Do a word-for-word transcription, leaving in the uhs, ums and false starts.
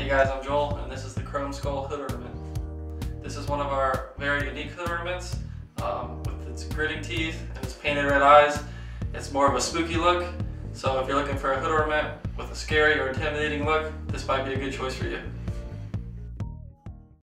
guys, I'm Joel, and this is the Chrome Skull Hood Ornament. This is one of our very unique hood ornaments. Um, with its gritting teeth and its painted red eyes, it's more of a spooky look. So if you're looking for a hood ornament with a scary or intimidating look, this might be a good choice for you.